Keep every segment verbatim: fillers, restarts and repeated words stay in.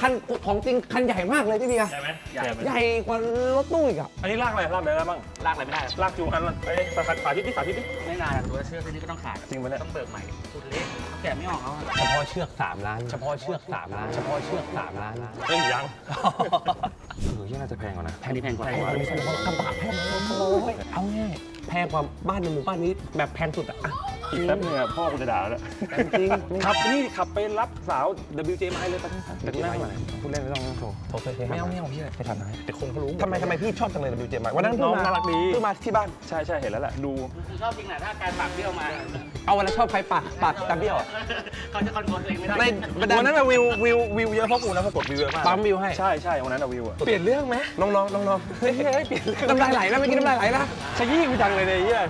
คันของจริงคันใหญ่มากเลยพี่เบียร์ใหญ่ไหมใหญ่กว่ารถตู้อีกอ่ะอันนี้ลากอะไรลากอะไรได้บ้างลากอะไรไม่ได้ลากจูงคันมันไอ้สาขาที่ที่สาธิตดิไม่นานตัวเชือกที่นี่ก็ต้องขาดจริงไหมเนี่ยต้องเบิกใหม่พูดเล็กเขาแกะไม่ออกเขาเฉพาะเชือกสามล้านเฉพาะเชือกสามล้านเฉพาะเชือกสามล้านเฮ้ยยังเออที่น่าจะแพงกว่านะแพงนี่แพงกว่าไม่ใช่เพราะกระบะแพงเลยเอาง่ายแพงกว่าบ้านในหมู่บ้านนี้แบบแพงสุดอ่ะอีกแป๊บนึงพ่อกูจะด่าแล้วจริงขับนี่ขับไปรับสาว ดับเบิลยู เจ ไมเลยไปแต่ที่นั่งพูดเล่นไม่ต้องโทรโทรไปไม่เอาไม่เอาพี่ไปทำไหนแต่คงเขารู้ทำไมทำไมพี่ชอบจังเลย ดับเบิลยู เจ ไมวันนั้นน้องน่ารักดีเพิ่งมาที่บ้านใช่ใช่เห็นแล้วแหละดูชอบจริงแหละถ้าการปากเบี้ยวมาเอาวันนั้นชอบใครปากปากตาเบี้ยวเขาจะคอนโทรลเองไม่ได้วันนั้นวิววิววิวเยอะเพราะกูนะเพราะกดวิวเยอะมากปั๊มวิวให้ใช่ใช่วันนั้นวิวเปลี่ยนเรื่องไหมน้องน้องน้องน้องเฮ้ยเปลี่ยนน้ำลายไหลนะเมื่อกี้น้ำลายไหลนะขยี้กูจังเลยเนี่ย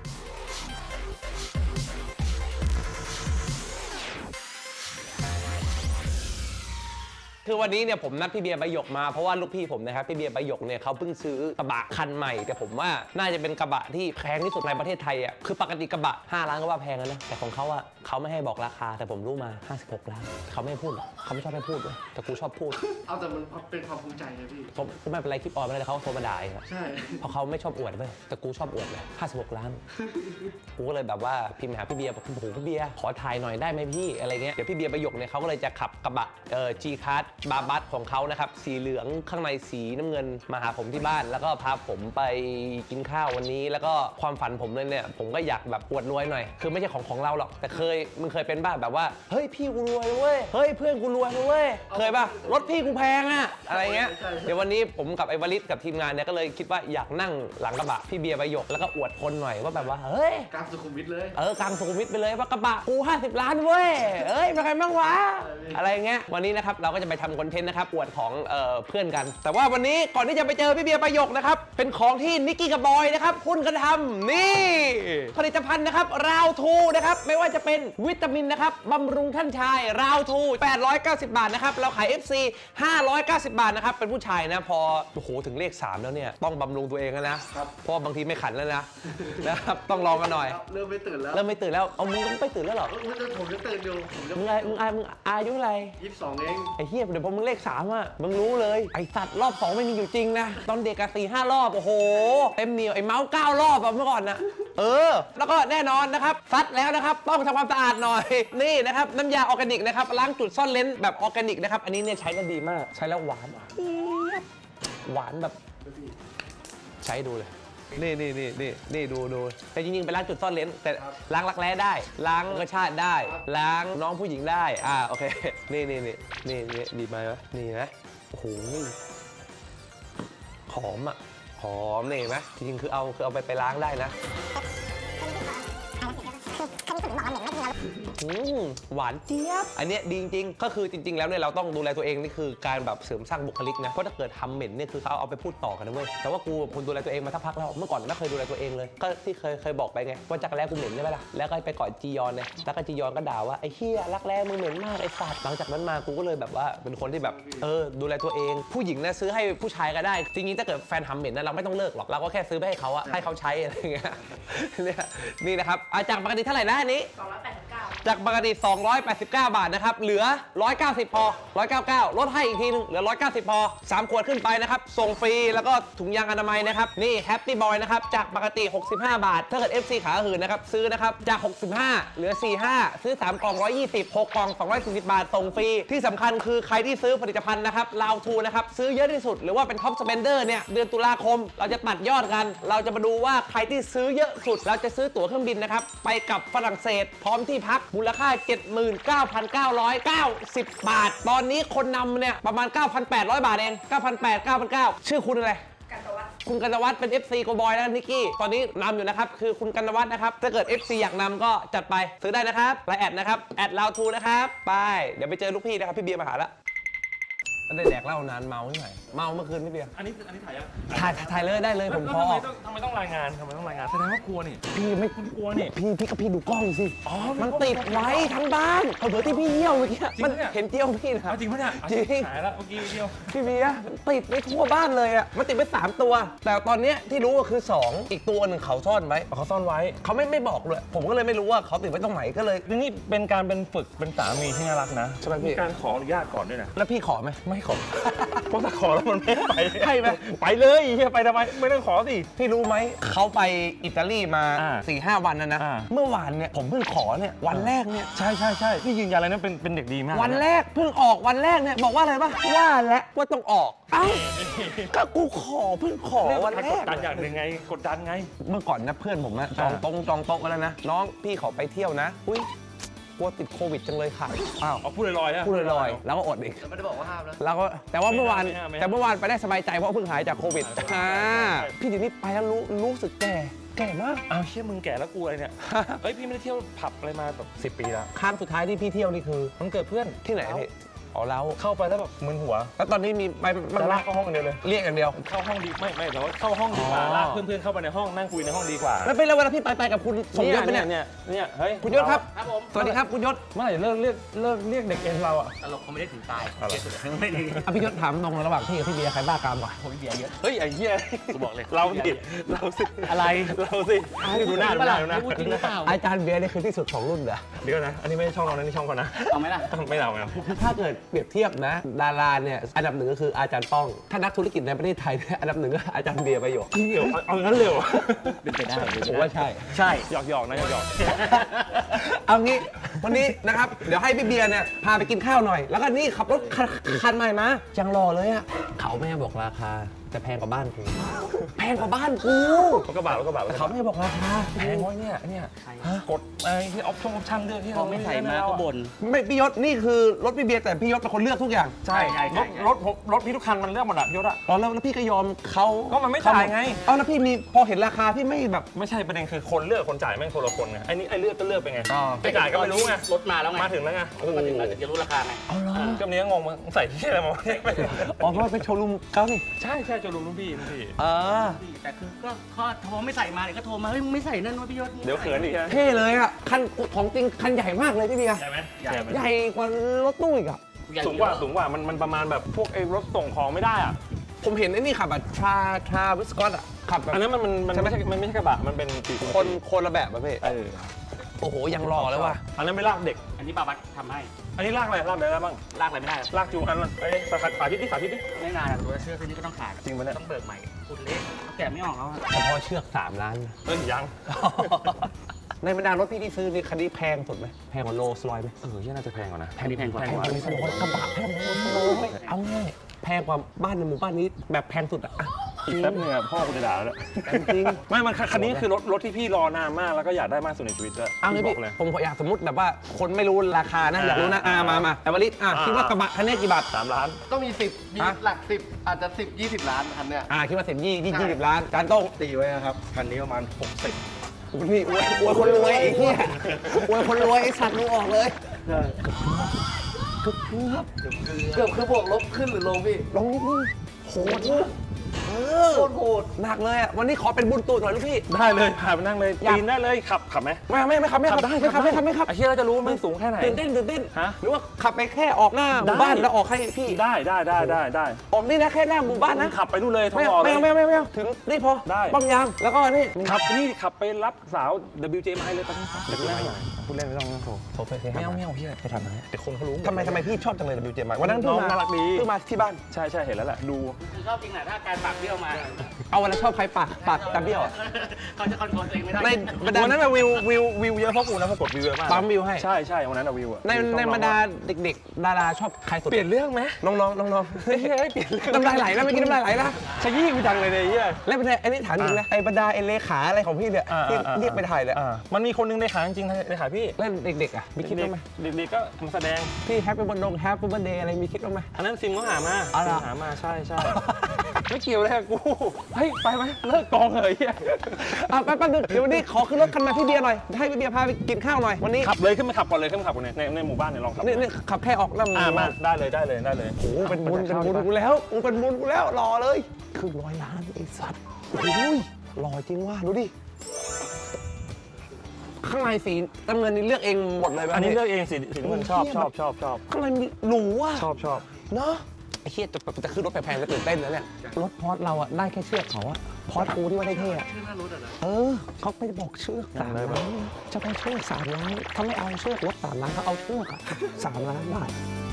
คือวันนี้เนี่ยผมนัดพี่เบียร์ใบหยกมาเพราะว่าลูกพี่ผมนะครับพี่เบียร์ใบหยกเนี่ยเขาเพิ่งซื้อกระบะคันใหม่แต่ผมว่าน่าจะเป็นกระบะที่แพงที่สุดในประเทศไทยอ่ะคือปกติกระบะห้าล้านก็ว่าแพงแล้วนะแต่ของเขาอ่ะเขาไม่ให้บอกราคาแต่ผมรู้มาห้าสิบหกล้านเขาไม่พูดเขาไม่ชอบให้พูดเลยแต่กูชอบพูดเอาแต่มันเป็นความภูมิใจนะพี่ผมไม่เป็นไรคลิปออนไม่ได้เขาโทรมาด่าครับใช่เพราะเขาไม่ชอบอวดเว้ยแต่กูชอบอวดเลยห้าสิบหกล้านกูก็เลยแบบว่าพิมพ์หาพี่เบียร์บอกโอ้โหพี่เบียร์ขอถ่ายหน่อยได้ไหมพี่อะไรเงี้ยเดี๋ยวพี่เบียร์ใบหยกเนี่ยเขาก็เลยจะขับกระบะเอ่อ G-Class บาบัสของเขานะครับสีเหลืองข้างในสีน้ำเงินมาหาผมที่บ้านแล้วก็พาผมไปกินข้าววันนี้แล้วก็ความฝันผมเลยเนี่ยผมก็อยากแบบอวดรวยหน่อยคือไม่ใช่ของของเราหรอกแต่เคยมึงเคยเป็นบ้างแบบว่าเฮ้ยพี่กูรวยเว้ยเฮ้ยเพื่อนกูรวยเว้ยเคยป่ะรถพี่กูแพงอะอะไรเงี้ยเดี๋ยววันนี้ผมกับไอ้วลิศกับทีมงานเนี่ยก็เลยคิดว่าอยากนั่งหลังกระบะพี่เบียร์ใบหยกแล้วก็อวดคนหน่อยว่าแบบว่าเฮ้ยกลางสุขุมวิทเลยเออกลางสุขุมวิทไปเลยว่ากระบะกูห้าสิบล้านเว้ยเอ้ยเป็นไงบ้างวะอะไรเงี้ยวันนี้นะครับเราก็จะไปทำคอนเทนต์นะครับอวดของเอ่อเพื่อนกันแต่ว่าวันนี้ก่อนที่จะไปเจอพี่เบียร์ใบหยกนะครับเป็นของที่นิกกี้กับบอยนะครับคุณกันทำนี่ผลิตภัณฑ์นะครับราวทูนะครับไม่ว่าจะเป็นวิตามินนะครับบำรุงท่านชายราวทูแปดร้อยเก้าสิบบาทนะครับเราขาย เอฟ ซี ห้าร้อยเก้าสิบบาทนะครับเป็นผู้ชายนะพอโอ้โหถึงเลขสามแล้วเนี่ยต้องบำรุงตัวเองแล้วนะเพราะบางทีไม่ขันแล้วนะนะครับต้องลองกันหน่อยเริ่มไม่ตื่นแล้วเริ่มไม่ตื่นแล้วเอามึงไม่ตื่นแล้วหรอผมจะตื่นอยู่มึงไงมึงอามึงอายุอะไรยี่สิบสองเองไอ้เหี้ยเดี๋ยวพอมึงเลขสามอ่ะมึงรู้เลยไอ้สัตว์รอบสองไม่มีอยู่จริงนะตอนเด็กอะสี่ห้ารอบโอ้โหเต็มเหนียวไอ้เมาส์เก้ารอบเมื่อก่อนนะเออแล้วก็แน่นอนนะครับซัดแล้วนะครับต้องทำความสะอาดหน่อยนี่นะครับน้ำยาออร์แกนิกนะครับล้างจุดซ่อนเลนแบบออร์แกนิกนะครับอันนี้เนี่ยใช้แล้วดีมากใช้แล้วหวานหวานแบบใช้ดูเลยนี่นี่นี่นี่นี่ดูดูแต่จริงๆไปล้างจุดซ่อนเลนแต่ล้างรักแร้ได้ล้างกระชากได้ล้างน้องผู้หญิงได้อ่าโอเคนี่นี่นี่นี่นี่ดีไหมวะนี่นะโอ้โหหอมอ่ะหอมนี่ไหมจริงๆคือเอาคือเอาไปไปล้างได้นะหวานเจี๊ยบอันนี้ดีจริงๆก็คือจริงๆแล้วเนี่ยเราต้องดูแลตัวเองนี่คือการแบบเสริมสร้างบุคลิกนะเพราะถ้าเกิดทำเหม็นเนี่ยคือเขาเอาไปพูดต่อกันนะเว้ยแต่ว่ากูคนดูแลตัวเองมาสักพักแล้วเมื่อก่อนไม่เคยดูแลตัวเองเลยก็ที่เคยเคยบอกไปไงว่าจักรแร้กูเหม็นใช่ไหมล่ะแล้วก็ไปกอดจียอนเนี่ยแล้วก็จียอนก็ด่าว่าไอ้เหี้ยรักแร้มึงเหม็นมากไอ้สัตว์หลังจากนั้นมากูก็เลยแบบว่าเป็นคนที่แบบเออดูแลตัวเองผู้หญิงนะซื้อให้ผู้ชายก็ได้จริงๆถ้าเกิดแฟนทำเหม็นนะเราไม่ต้องเลิกหรอกเราก็แค่ซื้อไปให้เขาอะให้เขาใช้อะไรเงี้ยเนี่ยนี่นะครับจากปกติเท่าไหร่นะอันนี้จากปกติสองร้อยแปดสิบเก้าบาทนะครับเหลือหนึ่งร้อยเก้าสิบพอหนึ่งร้อยเก้าสิบเก้าลดให้อีกทีนึงเหลือหนึ่งร้อยเก้าสิบพอสามขวดขึ้นไปนะครับส่งฟรีแล้วก็ถุงยางอนามัยนะครับนี่แฮปปี้บอยนะครับจากปกติหกสิบห้าบาทถ้าเกิด เอฟ ซี ขาหื่นนะครับซื้อนะครับจากหกสิบห้าเหลือสี่สิบห้าซื้อสามกล่องหนึ่งร้อยยี่สิบ หกกล่องสองร้อยสี่สิบบาทส่งฟรีที่สำคัญคือใครที่ซื้อผลิตภัณฑ์นะครับลาวทูนะครับซื้อเยอะที่สุดหรือว่าเป็นท็อปสเปนเดอร์เนี่ยเดือนตุลาคมเราจะตัดยอดกันเราจะมาดูว่าใครที่ซื้อเยอะสุดเราจะซื้อตั๋วเครื่องบินนะครับไปกับฝรั่งเศสพร้อมที่พักมูลค่า เจ็ดหมื่นเก้าพันเก้าร้อยเก้าสิบ บาทตอนนี้คนนำเนี่ยประมาณ เก้าพันแปดร้อย บาทเอง เก้าพันแปดร้อย เก้าพันเก้าร้อย ชื่อคุณอะไรกันตวัฒน์คุณกันตวัฒน์เป็น เอฟ ซี โกบอยแล้วนิกกี้ตอนนี้นำอยู่นะครับคือคุณกันตวัฒน์นะครับถ้าเกิด เอฟ ซี อยากนำก็จัดไปซื้อได้นะครับไลน์แอดนะครับแอดลาวทูนะครับไปเดี๋ยวไปเจอลูกพี่นะครับพี่เบียร์มาหาแล้วได้แดกเหล้านานเมาที่ไหนเมาเมื่อคืนพี่เบียร์อันนี้อันนี้ถ่ายยังถ่ายถ่ายเลยได้เลยผมพอทำไมต้องทำไมต้องรายงานทำไมต้องรายงานแสดงว่ากลัวนี่พี่ไม่คุณกลัวนี่พี่พี่ก็พี่ดูกล้องสิอ๋อมันติดไว้ทั้งบ้านเผื่อที่พี่เยี่ยวเมื่อกี้จริงมันปะเนี่ยเห็นเจียวพี่นะจริงปะเนี่ยจริงหายแล้วเมื่อกี้เดียวพี่เบียร์มันติดไปทั่วบ้านเลยอ่ะมันติดไปสามตัว แต่ตอนเนี้ยที่รู้ก็คือสองอีกตัวหนึ่งเขาซ่อนไว้เขาซ่อนไว้เขาไม่ไม่บอกเลยผมก็เลยไม่รู้ว่าเขาติดไว้ตรงไหนก็เลยนี่เป็นการเป็นฝึกเป็นสามีที่น่ารักนะใช่ไหมพี่มีการขออนุญาตก่อนด้วยนะแล้วพี่ขอไหมไม่ขอ เพราะถ้าขอแล้วมันไม่ไปใช่ไหมไปเลยเฮียไปทำไมไม่ต้องขอสิพี่รู้ไหมเขาไปอิตาลีมาอ่าสี่ห้าวันนะนะอ่าเมื่อวานเนี่ยผมเพิ่งขอเนี่ยวันแรกเนี่ยใช่ใช่ใช่พี่ยืนยันเลยนะเป็นเป็นเด็กดีมากวันแรกเพิ่งออกวันแรกเนี่ยบอกว่าอะไรปะว่าแล้วว่าต้องออกเอ้าก็กูขอเพิ่งขอเรื่องวันการแรกกดดันอย่างหนึ่งไงกดดันไงเมื่อก่อนนะเพื่อนผมอะจองอ่าโต๊ะจองโต๊ะกันแล้วนะน้องพี่ขอไปเที่ยวนะอุ้ยกลัวติดโควิดจังเลยค่ะอ้าวเอาพูดลอยๆอะพูดลอยๆแล้วก็อดอีกแต่ไม่ได้บอกว่าห้ามนะแล้วก็แต่ว่าเมื่อวานไม่ห้ามไม่ห้ามแต่เมื่อวานไปได้สบายใจเพราะเพิ่งหายจากโควิดอ่าพี่ทีนี้ไปแล้วรู้รู้สึกแก่แก่มากอ้าวเชี่ยมึงแก่แล้วกูอะไรเนี่ย เฮ้ยพี่ไม่ได้เที่ยวผับอะไรมาแบบสิบปีแล้วครั้งสุดท้ายที่พี่เที่ยวนี่คือมันเกิดเพื่อนที่ไหนพี่อ๋อแล้วเข้าไปแล้วแบบมึนหัวแล้วตอนนี้มีไปมันจะลากเข้าห้องเดียวเลยเรียกอย่างเดียวเข้าห้องดีไม่ไม่แต่ว่าเข้าห้องดีกว่าอ๋อลากเพื่อนๆเข้าไปในห้องนั่งคุยในห้องดีกว่าแล้วเป็นแล้วเวลาพี่ไปไปกับคุณสมยศไหมเนี่ยเนี่ยเนี่ยเฮ้ยคุณยศครับครับผมสวัสดีครับคุณยศเมื่อไหร่เลิกเรียกเลิกเรียกเด็กเอ็นเราอะตลกเขาไม่ได้ถึงตายอะไรไม่ดีอ่ะพี่ยศถามตรงเลยระหว่างพี่กับพี่เบียร์ใครบ้ากามกว่าผมเบียร์เยอะเฮ้ยไอ้เหี้ยกูบอกเลยเราสิเราสิอะไรเราสิดูหน้าดูหน้าดูหน้าพูดจริงหรือเปล่าอาจารย์เบียร์นี่คือที่สุดของรุ่นเหรอเดี๋ยวนะอันนี้ไม่ใช่ช่องเรานะนี่ช่องเขานะเอาไหมล่ะไม่เอาไม่เอาถ้าเกิดเปรียบเทียบนะ ดาราเนี่ยอันดับหนึ่งก็คืออาจารย์ป้อง ถ้านักธุรกิจในประเทศไทยเนี่ยอันดับหนึ่งก็อาจารย์เบียร์ประโยชน์เดี๋ยวเอางั้นเร็วเป็นไปได้ผมว่าใช่ใช่หยอกหยอกนะหยอกหยอกเอางี้วันนี้นะครับเดี๋ยวให้พี่เบียร์เนี่ยพาไปกินข้าวหน่อย แล้วก็นี่ขับรถคันคันใหม่มาจังรอเลยอะเขาไม่ให้บอกราคาแต่แพงกว่าบ้านกูแพงกว่าบ้านกูรถกระบะรถกระบะแต่เขาไม่ให้บอกราคาแพงไว้เนี่ยเนี่ยกดไอ้ที่ออปชั่นออปชั่นเลือกที่พอเราไม่ใส่มาด้ก็บ่นไม่พี่ยศนี่คือรถพี่เบียร์แต่พี่ยศเป็นคนเลือกทุกอย่างใช่ใช่ใช่รถรถผมรถพี่ทุกคันมันเลือกหมดอะยศอะอ๋อแล้วแล้วพี่ก็ยอมเขาก็มันไม่จ่ายไงเอาแล้วพี่มีพอเห็นราคาพี่ไม่แบบไม่ใช่ประเด็นคือคนเลือกคนจ่ายแม่งคนละคนไงไอ้นี่ไอ้เลือกก็เลือกไปไงอ๋อไปจ่ายก็ไม่รู้ไงรถมาแล้วไงมาถึงแล้วไงโอ้โหมาถึงแล้วถึงจะรู้ราคาไงเอาเหรอก็เนี้ยงงมาใส่ที่อะไรมาอ๋อเพราะว่าเป็นโชว์รูมเขานี่ใช่ใช่จะรู้รุ่นพี่รุ่นพี่เออแต่คือก็ข้อโทรไม่ใส่มาเดี๋ยวก็โทรมาเฮ้ยมึงไม่ใส่นั่นวะพี่ยศเดี๋ยวเขินอีกใช่ไหมเท่เลยอ่ะคันของจริงคันใหญ่มากเลยพี่เบียร์ใช่ไหมใหญ่ไหมใหญ่กว่ารถตู้อีกอ่ะสูงกว่าสูงกว่ามันมันประมาณแบบพวกไอ้รถส่งของไม่ได้อ่ะผมเห็นไอ้นี่ขับแบบทราทราวิสกอตอ่ะขับแบบอันนั้นมันมันมันไม่ใช่มันไม่ใช่กระบะมันเป็นสี่คนคนละแบบอ่ะพี่เออโอ้โหยังรอแล้วว่ะอันนั้นไม่ลากเด็กอันนี้บาบัสทำให้อันนี้ลากอะไรลากอะไรได้บ้างลากอะไรไม่ได้หรอกลากจูงอันนั้นไอ้สาขาสาธิตที่สาธิตที่ไม่นานอะตัวเชือกเส้นนี้ก็ต้องขาดจริงปะเนี่ยต้องเบิกใหม่ขุดเล็กเขาแกะไม่ออกแล้วอะเฉพาะเชือกสามล้านเอ้ยยังในบรรดารถพี่ที่ซื้อนี่คันนี้แพงสุดไหมแพงกว่าโรลส์รอยซ์ไหมเออที่น่าจะแพงกว่านะแพงนี่แพงกว่าแพงกว่านี้สมมติกระบะแพงกว่าโรลส์รอยซ์เอาง่ายแพงกว่าบ้านในหมู่บ้านนี้แบบแพงสุดอ่ะอีกแป๊บนึงอะพ่อกูจะด่าแล้วจริงไม่มันคันนี้คือรถรถที่พี่รอนานมากแล้วก็อยากได้มากสุดในชีวิตด้วยเอาเลยบพี่อกเลยผมขออยากสมมติแบบว่าคนไม่รู้ราคานะอ่าอยากรู้นะอ่ามามาแต่วลิศอ่ะอ่าคิดว่ากระบะคันนี้กี่บาทสามล้านต้องมีสิบมีฮะหลักสิบอาจจะสิบยี่สิบล้านคันเนี้ยอ่าคิดว่าสิบยี่ยี่ยี่สิบล้านจานโต้งตีไว้นะครับ คันนี้ประมาณหกสิบนี่อวยอวยคนรวยไอ้เหี้ยอวยคนรวยไอ้สัตว์ดูออกเลยเกือบคือบวกลบขึ้นหรือลงพี่ลงนิดนึงโหดเออโคตรโหดหนักเลยอ่ะวันนี้ขอเป็นบุญตูดหน่อยลูกพี่ได้เลยพาไปนั่งเลยอยากปีนได้เลยขับขับไหมไม่ไม่ไม่ครับไม่ครับได้ไม่ครับไม่ครับไม่ครับไอ้เชี่ยเราจะรู้มันสูงแค่ไหนตื่นเต้นตื่นเต้นฮะหรือว่าขับไปแค่ออกหน้าหมู่ได้บ้านแล้วออกให้พี่ได้ได้ได้ได้ได้ออกนี่นะแค่หน้าหมู่บ้านนะขับไปนู่นเลยท้องไม่รอเลไม่ยไม่ไม่ไม่ถึงนี่พอได้ป้อมยามแล้วก็นี่ขับนี่ขับไปรับสาว ดับเบิลยู เจ เอ็ม ไอ เลยตอนนี้เดี๋ยวนั่งหน่อยพูดเล่นไม่ต้องนั่งโทรโทรไปไม่เอาไม่เอาเฮียไปทำอะไรเดี๋ยวคนเขารู้หดทำไมทำไมพี่ชอบจังเลย ดับเบิลยู เจ มาวันนั้นน้เพิ่องงมาน่ารักดีเพิ่งมาที่บ้านใช่ใช่เห็นแล้วแหละดูคือชอบจริงแหละถ้าการปากเบี้ยวมาเอาวันนั้นชอบใครปากปากตาเบี้ยวอะเขาจะคอนโทรลตัวเองไม่ได้ในบรรดาวันนั้นอะวิววิววิวเยอะเพราะกูนะเพราะกดวิวเยอะมากปั๊มวิวให้ใช่ใช่วันนั้นอะวิวอะในในบรรดาเด็กๆ ดาราชอบใครสุดเปลี่ยนเรื่องไหมน้องๆน้องเฮ้ยเฮ้ยเปลี่ยนเรื่องๆน้ำลายไหลนะเมื่อกี้น้ำลายไหลนะขยี้กูจังเลยเนี่ยเฮียแล้วเป็นไงไอ้นี่ถามจริงนะไอ้บรรดาไอ้เลขาอะไรของพี่เนี่ยอ่าที่อ่าเรียกไปถ่ายเนี่ยอ่ามันมีคนหนึงในขาจริงๆในขาพี่เล่นเด็กๆอ่ะมีคิดบ้างไหมเด็กๆเด็กๆก็มาแสดงพี่แฮปปี้วันดงแฮปปี้วันเดย์อะไรมีคิดบ้างไหมอันนั้นซิมก็หามาอ๋อเหรอซิมหามาใช่ใช่ไม่เกี่ยวเลยกูเฮ้ยไปไหมเลิกกองเลยเฮียอ่ะแป๊บนึงเดี๋ยววันนี้ขอขึ้นรถคันมาพี่เบียร์หน่อยให้พี่เบียร์พาไปกินข้าวหน่อยวันนี้ขับเลยขึ้นมาขับก่อนเลยขึ้นมาขับก่อนในในหมู่บ้านเนี่ยลองขับนี่นี่ขับแค่ออกแล้วอ่ามาได้เลยได้เลยได้เลยโอ้โหเป็นบุญเป็นบุญกูแล้วมึงเป็นบุญกูแล้วรอเลยครึ่งร้อยล้านไอ้สัตว์โอ้ยหล่อจริงว่ะดูดิข้างในสีน้ำเงินนี่เลือกเองหมดเลยป่ะอันนี้เลือกเองสีสีน้ำเงินชอบชอบชอบชอบข้างในมีหรูอ่ะชอบชอบเนาะไอ้เฮียจะจะขึ้นรถแพงๆแล้วตื่นเต้นนะเนี่ยรถพอร์ตเราอะได้แค่เชือกเขาอะพอร์ตกูที่ว่าเท่ๆอะชื่อหน้ารถอะนะเออเขาไปบอกเชือกสามล้านจะไปเชือกสามล้านเขาไม่เอาเชือกรถสามล้านเขาเอาเชือกอะสามล้านบาท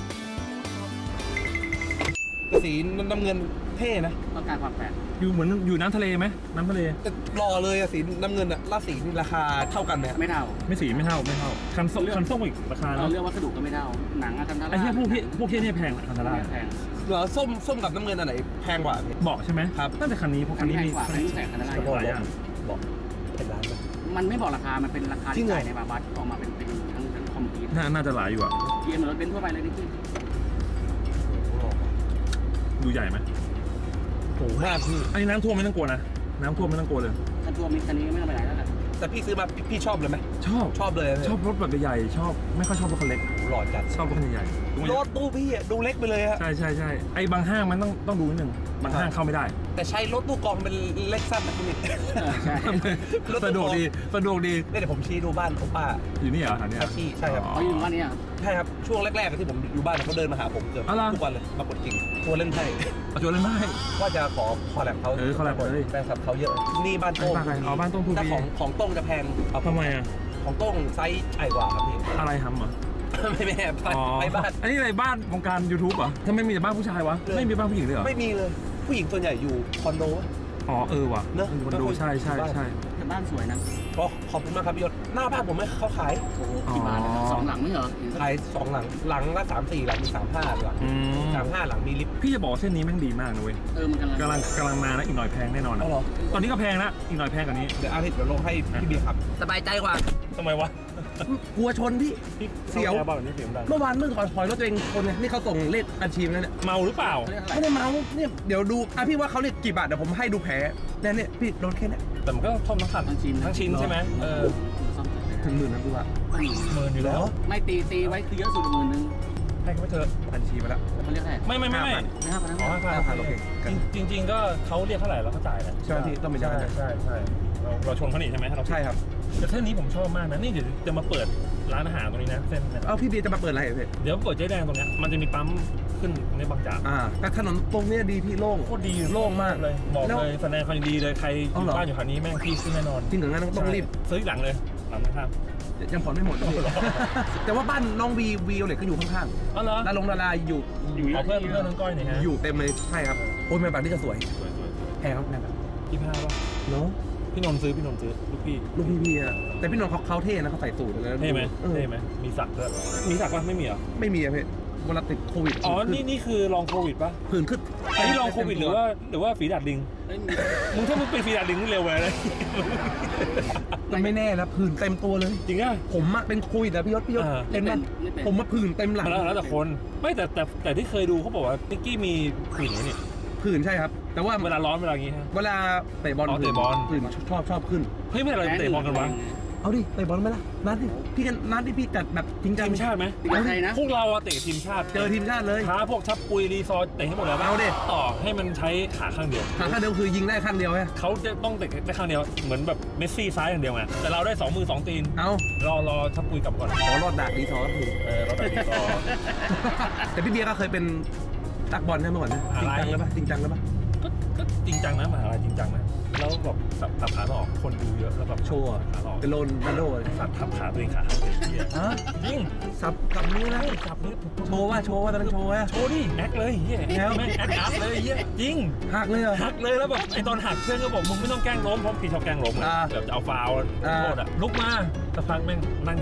สีน้ำเงินเท่นะต้องการความแปลกอยู่เหมือนอยู่น้ำทะเลไหมน้ำทะเลแต่รอเลยอะสีน้ำเงินอะล่าสีนี่ราคาเท่ากันไหมไม่เท่าไม่สีไม่เท่าไม่เท่าคันส้มคันส้มอีกราคาเราเนาะเลือกวัสดุก็ไม่เท่าหนังอะกันทาร่าไอ้เหี้ยพวกพี่พวกพี่เนี่ยแพงอะคันธาร่าแพงเหรอส้มส้มกับน้ำเงินอันไหนแพงกว่าพี่บอกใช่ไหมครับตั้งแต่คันนี้เพราะอัคันนนี้นี้แพงมีกว่าอันนี้แพงคันทาร่าหลายอย่างบอกเป็นล้านเลยมันไม่บอกราคามันเป็นราคาจริที่งเหรอจ่ายในบาบัสออกมาเป็นเป็นทั้งทั้งคอมพิวน่าน่าจะหลายอยู่อะเกียร์เหมือนรถเบนซ์ทั่วไปเลยนี่พี่ดูใหญ่ไหมโอ้โหห้าพี่อันนี้น้ำท่วมไม่ต้องกลัวนะน้ำท่วมไม่ต้องกลัวเลยถ้าตัวมิคันนี้ไม่ต้องไปไหนแล้วกันแต่พี่ซื้อมาพี่พี่ชอบเลยไหมชอบชอบเลยชอบรถแบบใหญ่ๆชอบไม่ค่อยชอบรถคันเล็กหล่อจัดชอบรถคันใหญ่ๆรถตู้พี่อะดูเล็กไปเลยอะใช่ใช่ใช่ไอ้บางห้างมันต้องต้องดูนิดนึงบางห้างเข้าไม่ได้แต่ใช้รถตู้กองเป็นเล็กสั้นนะคุณนี่ใช่สะดวกดีสะดวกดีเนี่ยเดี๋ยวผมชี้ดูบ้านของป้าอยู่นี่เหรออันนี้แท็กซี่ใช่ครับเขาอยู่ว่านี้ใช่ครับช่วงแรกๆที่ผมอยู่บ้านเขาเดินมาหาผมเกือบอะไรทุกวันเลยมากดจริงทัวร์เล่นไพ่เอาจวนเลยไม่ว่าจะขอคอแลบเขาเออคอลแลบเลยแฟนคลับเขาเยอะนี่บ้านโต้งบ้านใครอ๋อบ้านโต้งทูบีแต่ของของโต้งจะแพงเอาทำไมอ่ะของโต้งไซส์ใหญ่กว่าครับพี่อะไรทำอ่ะไม่ไม่ไปอ๋อไปบ้านอันนี้อะไรบ้านวงการ YouTube เหรอทำไมมีแต่บ้านผู้ชายวะเลยไม่มีบ้านผู้หญิงเลยเหรอไม่มีเลยผู้หญิงส่วนใหญ่อยู่คอนโดอ๋อเออว่ะเนอะมันดูใช่ใช่ใช่แต่บ้านสวยนะก็ขอบคุณมากครับพี่ยศหน้าบ้านผมไม่เขาขายโอ้โหกี่บาทนะสองหลังไม่เหรอขายสองหลังหลังละสามสี่หลังมีสามห้าหลังอืมสามห้าหลังมีลิฟต์พี่จะบอกว่าเส้นนี้แม่งดีมากนะเว้ยเออมันกำลังกำลังกำลังมานะอีกหน่อยแพงแน่นอนนะเอาเหรอตอนนี้ก็แพงนะอีกหน่อยแพงกว่านี้เดี๋ยวอาทิตย์เดี๋ยวลงให้พี่เบียร์ครับสบายใจกว่าทำไมวะกลัวชนพี่พี่เสียวบ้านแบบนี้เสียงดังเมื่อวานมึงถอยถอยรถตัวเองชนไงนี่เขาส่งเลขบัญชีมาแล้วเนี่ยเมาหรือเปล่าเขาเรียกอะไรไม่ได้เมาเนี่ยเดี๋ยวดูอ่ะพี่ว่าเขาเรียกกี่บาทเดี๋ยวผมให้ดูแผลเนี่ยเนี่ยพี่โดนแค่เนี้ยแต่มันก็ท่อมทั้งขัดทั้งชิ้นทั้งชิ้นใช่ไหมเออซ่อมถึงหมื่นนะพี่ว่าหมื่นอยู่แล้วไม่ตีตีไว้คือเยอะสุดหมื่นนึงให้เขาไปเถอะบัญชีมาแล้วเขาเรียกอะไรไม่ไม่ไม่ไม่ไม่ห้าพันอ๋อห้าพันห้าพันโอเคกันจริงจริง ๆ ก็เขาเรียกเท่าไหร่เราก็จ่ายแหละใช่ไหมพี่ต้องเป็นอย่างใช่นั้นใช่ใช่เราเราชนเขาหนีใช่ไหมเราใช่ครับแต่เส้นนี้ผมชอบมากนะนี่เดี๋ยวจะมาเปิดร้านอาหารตรงนี้นะเส้นเนี่ยเอาพี่เบียร์จะมาเปิดอะไรเหรอพี่เดี๋ยวเปิดเจ๊แดงตรงเนี้ยมันจะมีปั๊มขึ้นในบางจากอ่าแต่ถนนตรงเนี้ยดีพี่โล่งโคตรดีโล่งมากเลยบอกแล้วเลยแสดงความยินดีเลยใครอเอายู่เหรอบ้านอยู่แถวนี้แม่งที่ขึ้นแน่นอนจริงเหรองั้นต้องรีบใช่ซื้ออีกหลังเลยหลังข้างยังผ่อนไม่หมดพี่เอาเหรอแต่ว่าบ้านน้องวีวีโอเล็กก็อยู่ข้างๆอ๋อเหรอๆดารงดาราอยู่อยู่เอาเพื่อนเพื่อนน้องก้อยหน่อยฮะอยู่เต็มเลยใช่ครับโอ้ยแม่แบบนี้ก็สวยสวยสวยแพงครับแพงครับยี่ห้าป่ะเนาะพี่นนท์ซื้อพี่นนท์ซื้อลูกพี่ลูกพี่พี่อะแต่พี่นนท์เขาเขาเท่นะเขาใส่สูทเลยนะเท่ไหมออเท่ไหมมีสักด้วยมีสักป่ะไม่มีเหรอไม่มีอะพี่เวลาติดโควิดอ๋อผื่นี่นี่คือลองโควิดป่ะผื่นขึ้นอันนี้ลองโควิดหรือว่าหรือว่าฝีดาดลิงเอ้ยมึงถ้ามึงเป็นฝีดาดลิงนี่เร็วไปเลยมันไม่แน่นะผื่นเต็มตัวเลยจริงอ่ะผมอะเป็นโควิดอะพี่ยศพี่ยศเออเต็มมันผมมาผื่นเต็มหลังแล้วแล้วแต่คนไม่แต่แต่แต่ที่เคยดูเขาบอกว่านิกกี้มีผื่นไหมนี่ผื่นใช่ครับ แต่ว่าเวลาร้อนเวลาอย่างงี้ฮะเวลาเตะบอลอ๋อเตะบอลผื่นชอบชอบขึ้นเฮ้ยไม่อะไรเตะบอลกันวะเอาดิเตะบอลไหมล่ะนัดดิพี่กันนัดดิพี่จัดแบบจริงจังทีมชาติไหมเป็นใครนะพวกเราอะเตะทีมชาติเจอทีมชาติเลยท้าพวกชับปุยรีซอร์เตะให้หมดแล้วปะเอาดิต่อให้มันใช้ขาข้างเดียวขาข้างเดียวคือยิงได้ข้างเดียวไงเขาจะต้องเตะได้ข้างเดียวเหมือนแบบเมสซี่ซ้ายอย่างเดียวไงแต่เราได้สองมือสองตีนเอารอรอชับปุยกลับก่อนขอรอดดากดีทอครับพี่เออเราแต่ดีรอแต่พี่เบียร์ก็เคยเป็นตักบอลใช่ไหมก่อนนะจริงอะไรจังเลยปะจริงจังเลยปะก็ก็จริงจังนะมหาลัยจริงจังนะแล้วแบบสับสับขาหลอกคนดูเยอะแล้วแบบโชว์อะขาหลอกเป็นโรนลโดเลยสับทับขาตัวเองขาหักเลยเหี้ยฮะจริงสับกับนี้นะสับนี้โชว์ว่าโชว์ว่าตอนนั้นโชว์ว่าโชว์ดิแอคเลยเฮียแล้วแม่งแอคอัพเลยเฮียจริงหักเลยเหรอหักเลยแล้วแบบไอตอนหักเพื่อนก็บอกมึงไม่ต้องแกล้งล้มเพราะพี่ชอบแกล้งล้มไงอ่าแบบจะเอาฟาวล์อ่าโทษอะลุกมาสักพักแม่งนั่งอยู่แบบ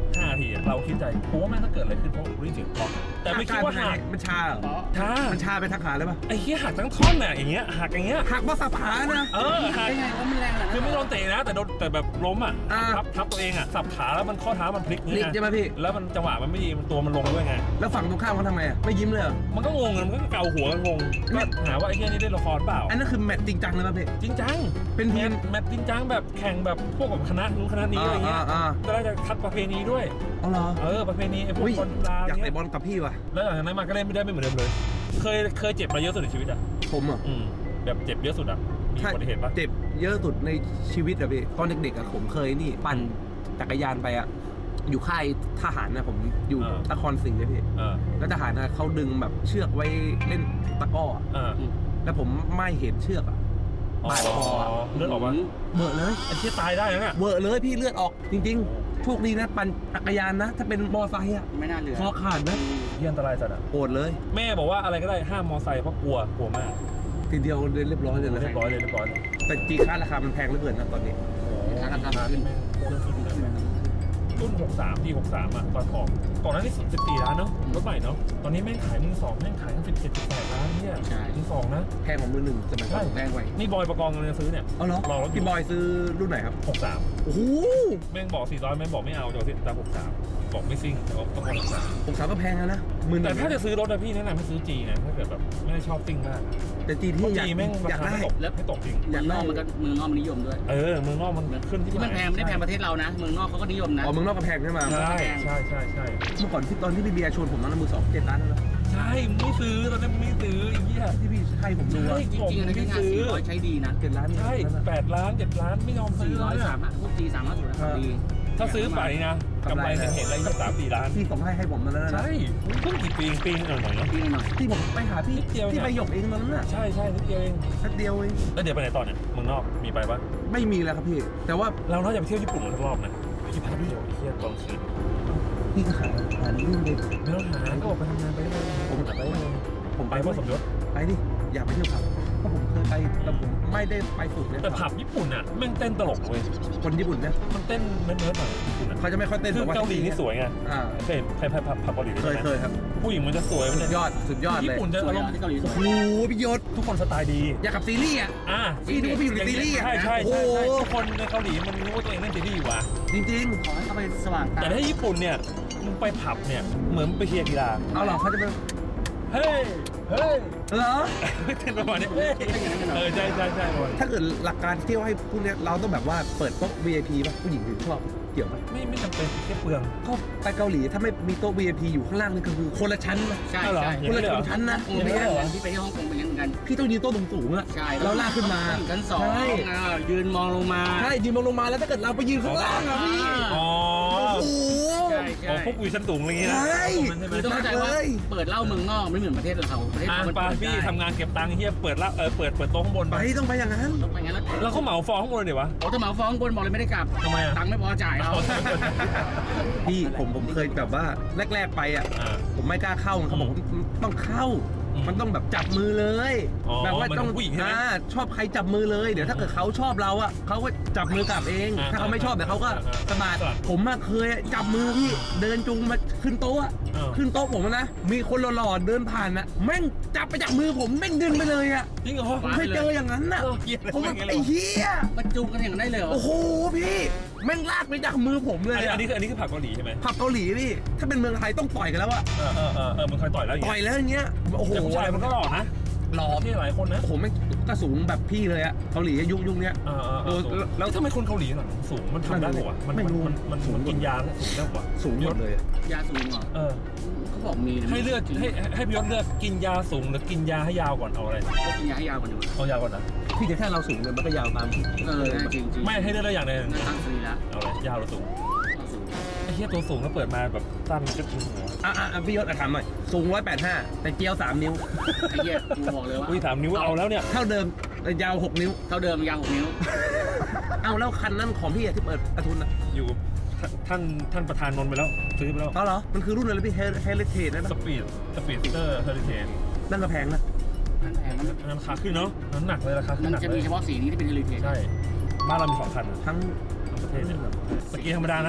ห้านาทีเราคิดใจเพราะว่าแม่งถ้าเกิดอะไรขึ้นเพราะรู้เสียงเคาะแต่ไม่คิดว่าหักมันชาเหรอชามันชาไปทักขาเลยป่ะไอ้เหี้ยหักทั้งท่อนน่ะอย่างเงี้ยหักอย่างเงี้ยหักว่าสับขานะเออหักได้ไงว่ามันแรงขนาดนั้นคือไม่โดนเตะนะแต่โดนแต่แบบล้มอ่ะอ่าทับทับตัวเองอ่ะสับขาแล้วมันข้อเท้ามันพลิกพลิกใช่ไหมพี่แล้วมันจังหวะมันไม่ดีมันตัวมันลงด้วยไงแล้วฝั่งตรงข้ามเขาทำไงอ่ะไม่ยิ้มเลยเหรอมันก็งงมันก็เกาหัวกันงงก็หาว่าไอ้เหี้ยนี่เล่นละครเปล่าอันนั้นคือแมตช์จริงจังเลยป่ะพี่จริงจังเป็นทีมแมตช์จริงจังแบบแข่งแบบพวกแบบคณะนู้นคณะนี้อะไรเงี้ยอ่าอ่าจะได้จะคัดประเพณีด้วยเอาเหรอเออประเพณีไอ้พวกอุ้ยบอลกีฬาอยากเงี้เตะยบอลกับพี่ว่ะแล้วหลังจากนั้นมาก็เล่นไม่ได้ไม่เหมือนเดิมเลย เคยเคยเจ็บมาเยอะสุดในชีวิตอ่ะผมอ่ะอืมแบบเจ็บเยอะสุดอ่ะมีอุบัติเหตุปะเจ็บเยอะสุดในชีวิตอะพี่ตอนเด็กๆอะผมเคยนี่ปั่นจักรยานไปอะอยู่ค่ายทหารนะผมอยู่นครศรีเลยพี่เออแล้วทหารนะเขาดึงแบบเชือกไว้เล่นตะกร้ออะเออแล้วผมไม่เห็นเชือกอะอ๋อปาดคออะเลือดออกมาเบอะเลยไอ้เชี่ยตายได้นะเนี่ยเบอะเลยพี่เลือดออกจริงๆโชคดีนะปั่นจักรยานนะ ถ้าเป็นมอไซค์อะไม่น่าเหลือคอขาดนะเหี้ยอันตรายสัตว์อ่ะโอดเลยแม่บอกว่าอะไรก็ได้ห้ามมอไซค์เพราะกลัวกลัวมากทีเดียวเรียบร้อยเลยนะเรียบร้อยเลยเรียบร้อยเลยแต่จีค่าราคามันแพงเหลือเกินนะตอนนี้ราคาขึ้นเรื่องขึ้นเลยรุ่นหกสามที่หกสามอ่ะตอนออกก่อนหน้านี้สิบสี่ล้านเนาะรถใหม่เนาะตอนนี้แม่งขายมือสองแม่งขายทั้งสิบเจ็ดสิบแปดล้านเนี่ยมือสองนะแพงกว่ามือหนึ่งสมัยก่อนแพงไว้นี่บอยประกองกำลังจะซื้อเนี่ยเอาเหรอรอรถพี่บอยซื้อรุ่นไหนครับหกสามโอ้โหแม่งบอกสี่ร้อยแม่งบอกไม่เอาจะเอาแต่หกสามบอกไม่ซิ่งแต่ว่าต้องหกสามผมถามก็แพงแล้วนะหมื่นแต่ถ้าจะซื้อรถนะพี่แนะนำให้ซื้อจีนะถ้าเกิดแบบไม่ได้ชอบซิ่งมากแต่จีเพที่ราะอยากจีแม่งอยากราคาได้ไม่ตกแล้วไม่ตกจริงเมืองนอกมันก็เมืองนอกมันนิยมด้วยเออเมืองนอกมันขึ้นที่ที่มันแพงไม่ได้แพงประเทศเรานะ เมืองนอกเขาก็นิยมนะอ๋อเมืองนอกก็แพงใช่ไหมใช่ใช่ใช่ใช่เมื่อก่อนที่ตอนที่พี่เบียร์ชวนผมตอนนั้นมือสองเจ็ดล้านแล้วนะใช่มึงไม่ซื้อตอนนั้นมึงไม่ซื้อไอ้เหี้ยที่พี่ให้ผมดูอะใช่จริงๆอันนี้งานสี่ร้อยใช้ดีนะเจ็ดล้านใช่แปดล้านเจ็ดล้านไม่ยอมซื้สี่อร้อยเลยสามารถพวกจีสามารถถูกนะดีถ้าซื้อไปนะกำไรเห็นอะไรยี่สามสี่ล้านที่ส่งให้ให้ผมตอนนั้นนะใช่เพิ่งกี่ปีปีนึงหน่อยเนาะดีหน่อยที่ผมไปหาพี่นิดเดียวเนี่ยที่ไปหยกเองตอนนั้นน่ะใช่ใช่นิดเดียวเองแค่เดียวเองแล้วเดี๋ยวไปไหนต่อเนี่ยเมืองนอกมีไปปะไม่มีแล้วครับพี่ แต่ว่าเราน่าจะไปเที่ยวญี่ปุ่นกันสักรอบนะที่พักด้วยเดี๋ยวไอ้เที่ยวตอนคืนพี่ก็หาหาเรื่องเลยไม่ต้องหาก็ออกไปทำงานไปเลยผมไปผมไปเพราะสมยศไปดิอยากไปเที่ยวผับเพราะผมเคยไปแต่ผมไม่ได้ไปฝึกเนี่ยแต่ผับญี่ปุ่นอ่ะแม่งเต้นตลกเว้ยคนญี่ปุ่นเนี่ยมันเต้นเนิร์ดๆหน่อยญี่ปุ่นอ่ะเขาจะไม่ค่อยเต้นคือแบบว่าเกาหลีนี่สวยไงอ่าเคยเห็นใครผับผับเกาหลีเคยเคยครับผู้หญิงมันจะสวยมันสุจะดยอดสุดยอดเลยญี่ปุ่นจะสวยอารมณ์ที่เกาหลีสวยโอ้โหพี่ยศทุกคนสไตล์ดีอยากกับซีรีส์อ่ะอ่าพี่นึกว่าพี่อยู่ในซีรีส์อ่ะใช่ใช่โอ้ใช่โหใช่ทุกคนในเกาหลีมันรู้ว่าตัวเองเล่นซีรีส์อยู่ว่ะจริงขอให้เขาไปสว่างตาแต่ถ้าญี่ปุ่นเนี่ยมึงไปผับเนี่ยเหมือนไปเชียร์กีฬาๆ เอาเหรอเขาจะเป็นเฮ้ยเฮ้ยเหรอเต้นประมาณนี้เฮ้ยเออใช่ใช่ใช่ถ้าเกิดหลักการเที่ยวให้พวกเนี้ยเราต้องแบบว่าเปิดโต๊ะ วี ไอ พี ป่ะผู้หญิงถึงชอบเกี่ยวไหมไม่ไม่จำเป็นแค่เปลืองก็ไปเกาหลีถ้าไม่มีโต๊ะ วี ไอ พี อยู่ข้างล่างนี่ก็คือคนละชั้นนะใช่เหรอใช่คนละชนชั้นนะผมไปเที่ยวที่ไปที่ฮ่องกงไปเลี้ยงเหมือนกันพี่ต้องยืนโต๊ะสูงๆอะใช่เราลากขึ้นมาอยู่ชั้นสองใช่อ่ายืนมองลงมาใช่ยืนมองลงมาแล้วถ้าเกิดเราไปยืนข้างล่างอะพี่อ๋อโอ้โหใช่อ๋อใช่พวกวิวชั้นสูงอะไรอย่างเงี้ยใช่ใช่ไหมคือต้องเข้าใจว่าเลยเปิดเหล้าเมืองนอกไม่เหมือนประเทศเราประเทศอ่าเรามันปาเปิดพี่ได้ทำงานเก็บตังค์เฮียเปิดละเออเปิดเปิดโต๊ะข้างบนไปไปต้องไปอย่างนั้นต้องไปงั้นแล้วแล้วเขาเหมาฟองข้างบนเลยวะโอ้ถ้าเหมาฟ้องบนบอกเลยไม่ได้กลับทำไมอ่ะตังค์ไม่พอจ่ายเอาพี่ผมผมเคยแบบว่าแรก ๆไปอ่ะอ่าผมไม่กล้าเข้าเขาบอกว่าต้องเข้าอืมมันต้องแบบจับมือเลยอ๋อแบบว่าต้องเหมือนผู้หญิงใช่ไหมอ่าชอบใครจับมือเลยเดี๋ยวถ้าเกิดเขาชอบเราอ่ะเขาก็จับมือกลับเองอ่าถ้าเขาไม่ชอบเดี๋ยวเขาก็อ่าสะบัดสะบัดผมอะเคยจับมือพี่เดินจูงมาขึ้นโต๊ะอะอ่าขึ้นโต๊ะผมอะนะมีคนหล่อๆเดินผ่านอะแม่งจับไปจากมือผมแม่งดึงไปเลยอะจริงเหรอผมเคยเจออย่างนั้นน่ะเออเกลียดเลยผมว่าเป็นไงเลไอ้ยวะเหี้ยมันจูงกันอย่างนั้นได้เลยเหรอโอ้โหพี่แม่งลากไปจากมือผมเลยอันนี้อะอันนี้คืออันนี้คือผับเกาหลีใช่ไหมผับเกาหลีพี่ถ้าเป็นเมืองไทยต้องต่อยกันแล้วอะเออเออเออเออมันเคยต่อยแล้วอย่างต่อเงี้ยยแล้วอย่างเงี้ยโอ้โหแต่ผู้ชายมันก็หล่อนะหล่อที่หลายคนนะโอ้โหแม่งก็สูงแบบพี่เลยอะเกาหลียุคยุคเนี้ยเออเออเออโอ้สูงแล้วแล้วทำไมคนเกาหลีหลังสูงมันทำได้ปะวะมันไม่รู้มันมันสูงมันกินยาแล้วสูงได้ปะวะสูงหมดเลยอะยาสูงเหรอเออเขาบอกมีนะให้เลือกให้ให้พี่ยศเลือกกินยาสูงหรือกินยาให้ยาวก่อนเอาอะไรก็กินยาให้ยาวกว่านี้เอายาวก่อนนะพี่จะแค่เราสูงเลยมันก็ยาวตามเออจริงจริงไม่ให้เลือกได้อย่างใดอย่างหนึ่งตั้งซีละเอาอะไรยาวหรือสูงสูงไอ้เหี้ยตัวสูงแล้วเปิดมาแบบสั้นก็ถึงหัวอ่ะอ่ะอ่ะพี่ยศอ่ะถามหน่อยสูงร้อยแปดห้าแต่เจียวสามนิ้วไอ้เหี้ยกูบอกเลยว่าอุ้ยสามนิ้วเอาแล้วเนี่ยเท่าเดิมแต่ยาวหกนิ้วเท่าเดิมยาวหกนิ้วเอาแล้วคันนั้นของพี่อะที่เปิดอาทุนอ่ะอยู่ท่านท่านประธานนนท์ไปแล้วซื้อไปแล้วเอาเหรอมันคือรุ่นอะไรพี่เฮเฮลิเทจนะสปีดสปีดเตอร์เฮอริเทนนั่นก็แพงนะมันแพงมันราคาขึ้นเนาะน้ำหนักเลยราคาขึ้มัน นหนักจะเลมียเฉพาะสีนี้ที่เป็นเฮลิเทจใช่บ้านเรามีสองคันอะทั้งทั้งประเทศเนี่ยสกีธรรมดานะ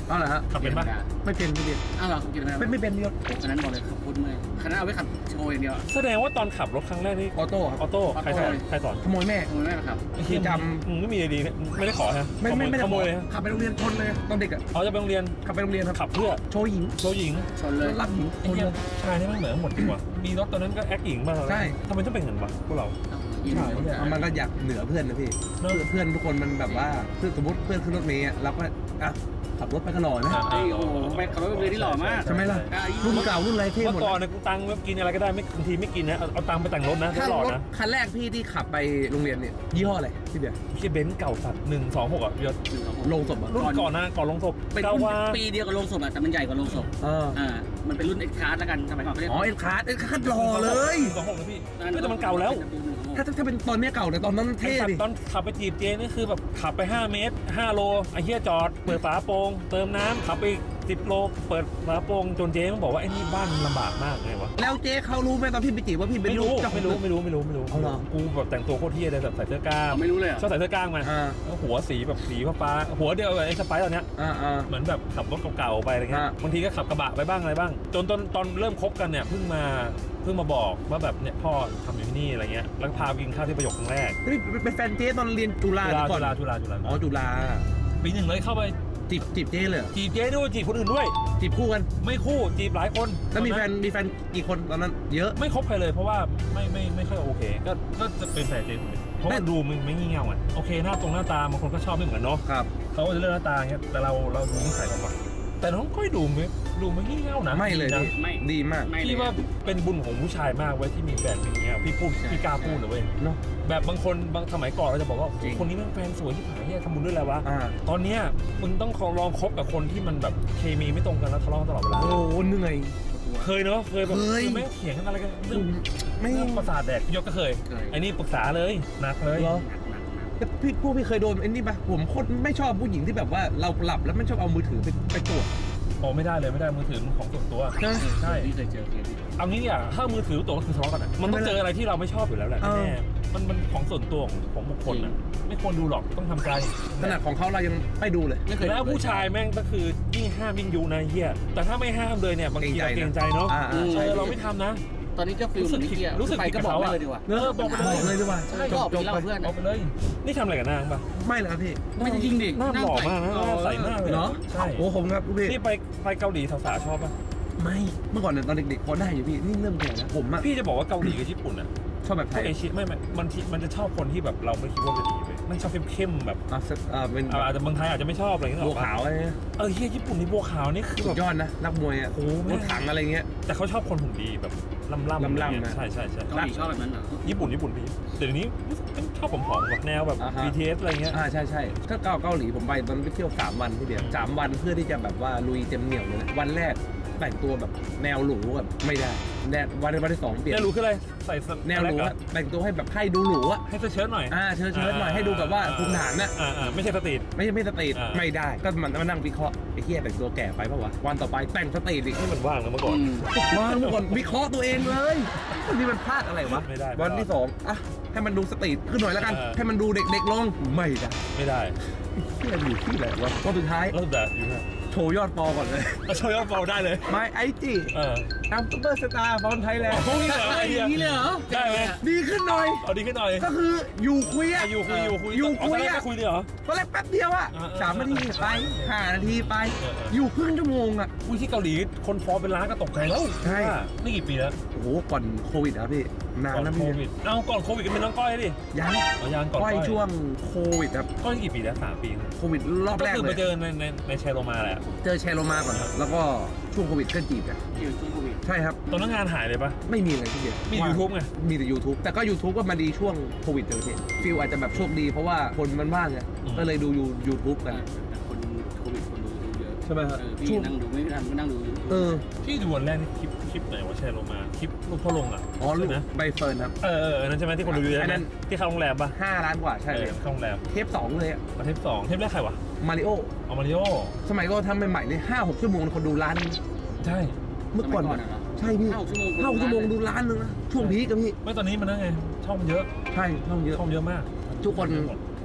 เอาเหรอฮะขับเป็นปะไม่เป็นไม่เป็นอ้าวเหรอกินไหมไม่ไม่เป็นพี่ยศขนาดนั้นบอกเลยขับพุทธเลยขนาดเอาไว้ขับโชว์อย่างเดียวแสดงว่าตอนขับรถครั้งแรกนี่ออโต้ครับออโต้ใครสอนใครสอนขโมยแม่ขโมยแม่มาขับไอ้เหี้ยจมึงไม่มีดีไม่ได้ขอฮะไม่ไม่ไม่ได้ขโมยเลยขับไปโรงเรียนชนเลยตอนเด็กอ่ะเขาจะไปโรงเรียนขับไปโรงเรียนครับขับเพื่อโชว์หญิงโชว์หญิงชนเลยรับหญิงไอ้ชนเหี้เลย ยชายนี่มันเหมือนหมดจริงวะมีรถตอนนั้นก็แอคหญิงมาแล้วใช่ทำไมต้องเป็นเงินวะพวกเราใช่มันก็อยากเหนือเพื่อนนะพี่เนอะเพื่อนเพื่อนทุกคนมันแบบว่าคือสมมติเพื่อนขึ้นรถเมล์เราก็อ่ะขับรถไปก็หล่อนะอ่ะไอ้โอ้โหไปขับรถไปเรียนที่หล่อมากใช่ไหมล่ะอ่ะรุ่นเก่ารุ่นอะไรเท่หเมื่มดอก่อนเนี่ยกูตังค์กินอะไรก็ได้ไม่บางทีไม่กินนะเอาเอาตังค์ไปแต่งรถนะถ้าตลอดรถนะคันแรกพี่ที่ขับไปโรงเรียนเนี่ยยี่ห้ออะไรพี่เบียร์พี่เบนซ์เก่าสัตว์หนึ่งสองหกอ่ะยศลงศพอ่ะรุ่นก่อนนะก่อนลงศพเป็นเก้ารุ่นว่าปีเดียวกับโรงศพอะแต่มันใหญ่กว่าโรงศพเอออ่ามันเป็นรุ่นเอ็กคาร์ดแล้วกันสมัยก่อนเขาเรียกอ๋อเอ็นคาร์ดเอ็นคาร์ดหล่อเลยสองหกนะพี่ไม่แต่มันเก่าแล้วถ้าถ้าเป็นตอนเนี้ยเก่าแต่ตอนนั้นเท่ขับดิตอนขับไปจีบเจนี่คือแบบขับไปห้าเมตรห้าโลไอ้เหี้ยจอดเปิดฝาโปรงเติมน้ำขับไปสิบโลเปิดฝาโปรงจนเจ๊มันบอกว่าไอ้นี่บ้านมันลำบากมากไงวะแล้วเจ๊เขารู้ไหมตอนพี่ไปจีบว่าพี่เป็นไม่ลูรู้กเจ้าของไม่รู้ไม่รู้ไม่รู้ไม่รู้เอาเหรอกูแบบแต่งตัวโคตรเที่ยเลยแบบใส่เสื้อกล้ามไม่รู้เลยเหรอชอบใส่เสื้อกล้ามมาอ่าแล้วหัวสีแบบสีฟ้าๆหัวเดียวกับไอ้สไปซ์ตอนเนี้ยอ่าอ่าเหมือนแบบขับรถเก่าๆไปอะไรเงี้ยอ่าบางทีก็ขับกระบะไปบ้างอะไรบ้าง จนตอนตอนเริ่มคบกันเนี่ยเพิ่งมาเพิ่งมาบอกว่าแบบเนี่ยพ่อทำอยู่ที่นี่อะไรเงี้ยแล้วก็พาไปกินข้าวที่ประโยคครั้งแรกนี่เป็นแฟนเจ๊ตอนเรียนจุฬาจุฬาก่อจุนฬาจุฬาจุฬาอ๋อจุฬาปีหนึ่งเลยเข้าไปจีบจีบเจ๊เลยเหรอจีบเจ๊ด้วยจีบคนอื่นด้วยจีบคู่กันไม่คู่จีบหลายคนแล้วมีแฟนมีแฟนกี่คนตอนนั้น เยอะไม่คบใครเลยเพราะว่าไม่ไม่ไม่ค่อยโอเค ก็ก็จะเป็นแฟนเจ๊คนเดียวเพราะว่าดูมันไม่งี่เง่าอ่ะโอเคหน้าตรงหน้าตาบางคนก็ชอบไม่เหมือนกันเนาะครับเขาก็จะเลือกหน้าตาเงี้ยแต่เราเราดูนิสัยเขาก่อนแต่น้องก้อยดูไม่ดูไม่งี่เง่านะไม่เลยนะพี่ไม่ดีมากไม่เลยพี่ว่าเป็นบุญของผู้ชายมากไว้ยที่มีแฟนอย่างเงี้ยพี่พูดพี่กล้าพูดเลยเว้ยเนาะแบบบางคนบางสมัยก่อนเราจะบอกว่าจริงคนนี้แม่งแฟนสวยที่ผายเนี่ยทำบุญด้วยอะไรวะอ่าตอนเนี้ยมึงต้องลองคบกับคนที่มันแบบเคมีไม่ตรงกันแล้วทะเลาะกันตลอดเวลาโอ้โหเหนื่อยเคยเนอะเคยแบบเคยแม่งเถียงกันอะไรกันเรื่องไม่เรื่องประสาทแดกยกก็เคยเคยไอ้นี่ปรึกษาเลยหนักเลยเหรอหนักหนักหนักแต่พี่พวกพี่เคยโดนไอ้นี่ปะผมโคตรไม่ชอบผู้หญิงที่แบบว่าเราหลับแล้วไม่ชอบเอามือถือไปไปตรวจโอ้ไม่ได้เลยไม่ได้มือถือมันของส่วนตัวใช่ใช่พี่เคยเจอเคยเอางี้อ่ะถ้ามือถือตัวก็คือทะเลาะกันอะมันต้องเจออะไรที่เราไม่ชอบอยู่แล้วแหละเออแน่ๆมันมันของส่วนตัวของของบุคคลอ่ะไม่ควรดูหรอกต้องทำใจขนาดของเขาเรายังไม่ดูเลยไม่เคยแล้วผู้ชายแม่งก็คือยิ่งห้ามยิ่งยุนะเฮียแต่ถ้าไม่ห้ามเลยเนี่ยบางทีเราเกเกรรง งใจใจนะเนาะอ่าเอใช่อเราไม่ทำนะตอนนี้ก็ฟิลรู้สึกเมื่อกี้อะรู้สึกไปก็บอกไม่เลยดีกว่าเออบอกบอกเลยดีกว่าใช่ก็ออกไปเล่าเพื่อนเอาไปเลยนี่ทำอะไรกับนางปะไม่เลยครับพี่ไม่จริงดิหน้าหล่อมากนะหน้าใสมากเลยเนาะใช่โอ้ผมครับพี่นี่ไปไปเกาหลีสาวๆชอบปะไม่เมื่อก่อนเนี่ยตอนเด็กๆพอได้อยู่พี่นี่เริ่มแก่แล้วผมอะพี่จะบอกว่าเกาหลีกับญี่ปุ่นอ่ะชอบแบบพไทวกยเอเชียไม่ไม่มันที่มันจะชอบคนที่แบบเราไม่คิดว่าจะดีเลยไม่ชอบเข้มๆแบบอ่ะอ่าเป็นอ่าอาจจะเมืองไทยอาจจะไม่ชอบอะไรอย่างเงี้ยหรบัอวขาวอะไรเนี่ยเออเฮียญี่ปุ่นนี่บัวขาวนี่คือสุแบดบยอดนะนักมวยอะโอ้โหรถถังอะไรเงี้ยแต่เขาชอบคนหุ่นดีแบบล่ำๆล่ำๆอะไรเงี้ยนะใช่ใช่ใช่เกาหลีชอบแบบนั้นเหรอญี่ปุ่นญี่ปุ่นพี่เดี๋ยวนี้ชอบผอมๆว่ะแนวแบบอ่าฮะบี ที เอส อะไรเงี้ยอ่าใช่ใช่ถ้าเกาเกาหลีผมไปตอนไปเที่ยวสามวันที่เดียวสามวันเพื่อที่จะแบบว่าลุยเต็มเหนียวเลยนะวันแรกแต่งตัวแบบแนวหรูแบบไม่ได้แนววันวันที่สองเปลี่ยนแนวรู้คืออะไรใส่สแนวหรูอะอะแต่งตัวให้แบบให้ดูหรูอะให้เสื้อเชิ้ตหน่อยอ่าเชิญเชิญหน่อยให้ดูแบบว่าภูมิฐานน่ะอ่าอ่าไม่ใช่สตรีทไม่ใช่ไม่สตรีทอ่าไม่ได้ก็มันมานั่งวิเคราะห์ไอ้เหี้ยแต่งตัวแก่ไปปะวะวันต่อไปแต่งสตรีทอีกให้มันว่างนะเมื่อก่อนอืมมาเมื่อก่อนวิเคราะห์ตัวเองเลยวันนี้มันพลาดอะไรวะไม่ได้ไม่ได้วันที่สองอ่ะให้มันดูสตรีทขึ้นหน่อยแล้วกันเออให้มันดูเด็กๆลงไม่ได้ไม่ได้เที่ยอยู่ที่ไหนวะวันสุดท้ายแล้วสุดท้ายอยู่นะโชว์ยอดฟอลก่อนเลยเอาโชว์ยอดเบาได้เลยไม่ไอจีเออทำซุปเปอร์สตาร์ฟอนไทยแลนด์โอ้ยเหรอไอเดียอย่างนี้เลยเหรอได้ไหมดีขึ้นหน่อยเอาดีขึ้นหน่อยก็คืออยู่คุยอะอยู่คุยอยู่คุยอยู่คุยตนแรกอะไม่คุยเลยเหรอตอนแรกแป๊บเดียวอะเออเออสามนาทีไปห้านาทีไปเออเออออยู่ครึ่งชั่วโมงอะอุ้ยที่เกาหลีคนฟอลเป็นล้านก็ตกใจแล้วใช่ว่านี่กี่ปีแล้วโอ้โหก่อนโควิดอะพี่นานก่อนแล้วโคพี่วิดเอาก่อนโควิดก็เป็นน้องก้อยดิยังเอายางก่อนก้ก้ออยยช่วงโควิดครับก้อยกี่ปีแล้วสามปีนะโควิดรอบก็แรกคือเลไปยเจอในในในแชร์โรมาแหละเจอแชร์โลมาก่อนครับแล้วก็ช่วงโควิดก็จีบกันอยู่ช่วงโควิดใช่ครับตอนนั้นงานหายเลยปะไม่มีอะไรที่เดียวมีว่า YouTube ไงมีแต่ YouTube แต่ก็ YouTube ก็มาดีช่วงโควิดเจอพี่ฟิลอาจจะแบบโชคดีเพราะว่าคนมันว่างไงอืมก็เลยดูยูทูบกันแต่คนโควิดคนดูเยอะใช่ไหมครับเออพี่นั่งดูไม่ทันก็นั่งดูเออพี่ดูวันแรกนี่คลิปคลิปไหนวะแชร์โรมาคลิปลูกพ่อลงอ่ะอ๋อลูกใช่ไหมใบเฟิร์นครับเออเอออันนั้นใช่ไหมที่คนดูเยอะอันนั้นะนที่เข้าโรงแรมปะห้าล้านกว่าใช่เอเลอย เข้าโรงแรมเทปสองเลยอะมาเทปสองเทปแรกใครวะมาริโอเอามาริโอสมัยก็ทำใหม่ๆเลยห้าหกชั่วโมงคนดูล้านใช่เมื่อก่อนสมัยก่อนอะเหรอใช่พี่ห้าหกชั่วโมงห้าหกชั่วโมงดูล้านนึงนะช่วงพีคกับพี่ไม่ตอนนี้มันนั่นไงช่องมันเยอะใช่ช่องเยอะช่องเยอะมากทุกคน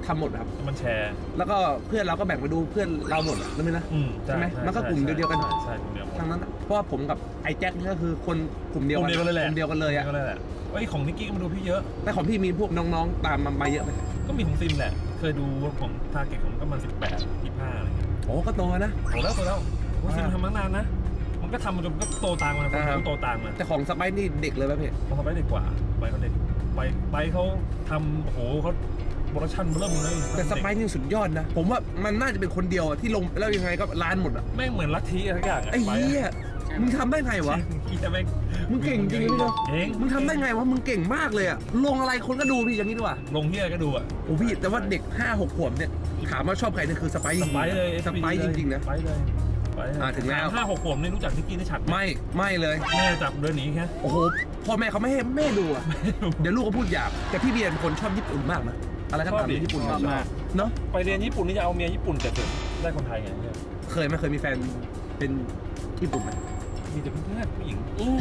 ทำหมดครับมันแชร์แล้วก็เพื่อนเราก็แบ่งไปดูเพื่อนเราหมดอ่ะนั่นไหมนะอืมใช่ไหมมันก็กลุ่มเดียวกันใช่ใช่กลุ่มเดียวกันทั้งนั้นเพราะว่าผมกับไอ้แจ็คนี่ก็คือคนกลุ่มเดียวกลุ่กัมเดียวกันเลยแหละกลุ่มเดียวกันเลยอ่ะก็เลยแหละเอ้ยของนิกกี้ก็มาดูพี่เยอะแต่ของพี่มีพวกน้องๆตามมามาเยอะไหมก็มีของซิมแหละเคยดูของทาร์เก็ตของก็มาสิบแปดยี่ห้าอะไรเงี้ยโอ้ก็โตนะโตแล้วโตแล้วโอ้ซิมทำมาตั้งนานนะมันก็ทำมันจนก็โตตามมาคนก็โตตามมาแต่ของสไปซ์นี่เด็กเลยป่ะพี่เขาทำไปเด็กกว่าไปเขาเด็กไปไปเขาทำโอ้โหเขาโปรดักชั่นเริ่มเลยแต่สไปซ์นี่สุดยอดนะผมว่ามันน่าจะเป็นคนเดียวอะที่ลงแล้วยังไงก็ล้านหมดอ่ะแม่งเหมือนลัทธิอะไรสักอย่างไอ้เหี้ยมึงทำได้ไงวะเหี้ยแม่งมึงเก่งจริงพี่เนาะเก่งมึงทำได้ไงวะมึงเก่งมากเลยอ่ะลงอะไรคนก็ดูพี่อย่างนี้ดีกว่าลงเฮียก็ดูอ่ะโอ้พี่แต่ว่าเด็กห้าหกขวบเนี่ยถามว่าชอบใครเนี่ยคือสไปซ์จสริงๆไปซ์เลยสไปซ์จริงๆนะสไปซ์เลยสไปซ์เลยอ่าถึงแล้วห้าหกขวบนี่รู้จักนิกกี้ได้ชัดไหมไม่ไม่เลยแม่จับเดินหนีแค่โอ้โหพ่อแม่เขาไม่ให้แม่ดูอ่ะเดี๋ยวลูกก็พูดหยาบแต่พี่เบียร์เป็นคนชอบญี่ปุ่นมากนะอะไรก็ตามในญี่ปุ่นชอบมากเนาะไปเรียนญี่ปุ่นนี่จะเอาเมียญี่ปุ่นแต่สุดได้คนไทยไงเนี่ยเคยไหมเคยมีแฟนเป็นญี่ปุ่นไหมมีแต่เพื่อนผู้หญิง